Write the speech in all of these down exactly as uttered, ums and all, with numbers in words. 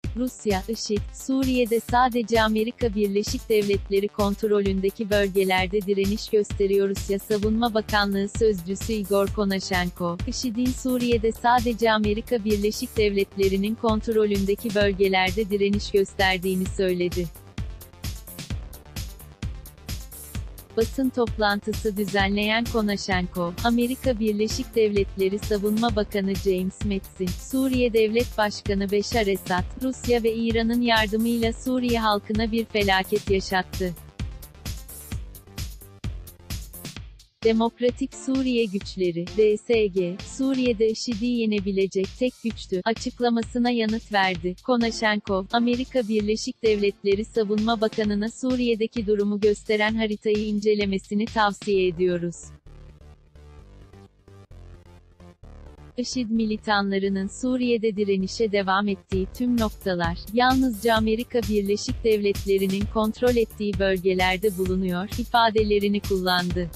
Rusya, IŞİD, Suriye'de sadece Amerika Birleşik Devletleri kontrolündeki bölgelerde direniş gösteriyor. Rusya Savunma Bakanlığı Sözcüsü Igor Konashenko, IŞİD'in Suriye'de sadece Amerika Birleşik Devletleri'nin kontrolündeki bölgelerde direniş gösterdiğini söyledi. Basın toplantısı düzenleyen Konashenko, Amerika Birleşik Devletleri Savunma Bakanı James Mattis'in, Suriye Devlet Başkanı Beşar Esad, Rusya ve İran'ın yardımıyla Suriye halkına bir felaket yaşattı. Demokratik Suriye Güçleri, D S G, Suriye'de IŞİD'i yenebilecek tek güçtü, açıklamasına yanıt verdi. Konashenkov, Amerika Birleşik Devletleri Savunma Bakanı'na Suriye'deki durumu gösteren haritayı incelemesini tavsiye ediyoruz. IŞİD militanlarının Suriye'de direnişe devam ettiği tüm noktalar, yalnızca Amerika Birleşik Devletleri'nin kontrol ettiği bölgelerde bulunuyor, ifadelerini kullandı.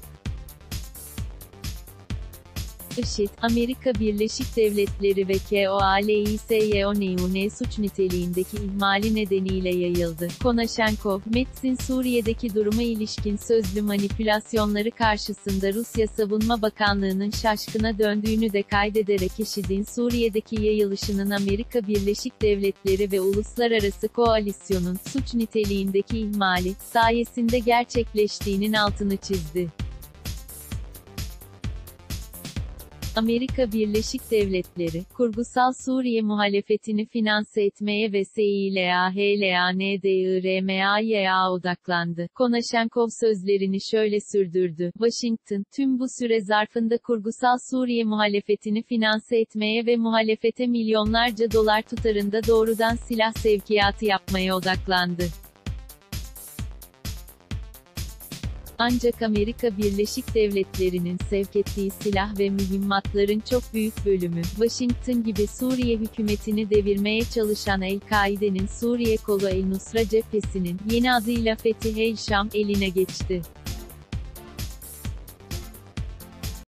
IŞİD, Amerika Birleşik Devletleri ve KOALİSYON'un suç niteliğindeki ihmali nedeniyle yayıldı. Konashenkov, Mattis'in Suriye'deki duruma ilişkin sözlü manipülasyonları karşısında Rusya Savunma Bakanlığı'nın şaşkına döndüğünü de kaydederek IŞİD'in Suriye'deki yayılışının Amerika Birleşik Devletleri ve uluslararası koalisyonun suç niteliğindeki ihmali sayesinde gerçekleştiğinin altını çizdi. Amerika Birleşik Devletleri, kurgusal Suriye muhalefetini finanse etmeye ve SİLAHLANDIRMAY'a odaklandı. Konashenkov sözlerini şöyle sürdürdü: Washington, tüm bu süre zarfında kurgusal Suriye muhalefetini finanse etmeye ve muhalefete milyonlarca dolar tutarında doğrudan silah sevkiyatı yapmaya odaklandı. Ancak Amerika Birleşik Devletleri'nin sevk ettiği silah ve mühimmatların çok büyük bölümü, Washington gibi Suriye hükümetini devirmeye çalışan El-Kaide'nin Suriye kolu El-Nusra cephesinin, yeni adıyla Fetih el-Şam, eline geçti.